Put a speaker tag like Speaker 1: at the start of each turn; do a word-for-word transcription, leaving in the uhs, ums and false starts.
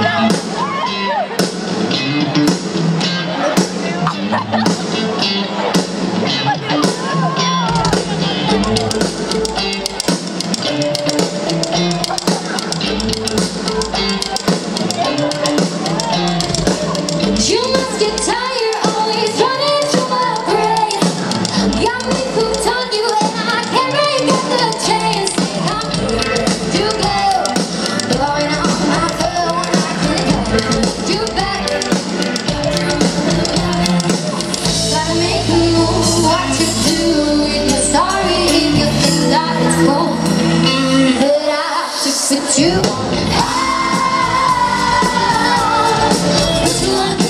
Speaker 1: You must get tired, always running through my brain. Got me hooked on you and I can't break up the chains. I'm here to go, blowing on my phone. I can't hold you back. Gotta make a move, what to do. If you're sorry, if you think that it's cool, but I have to put you on. Put you on.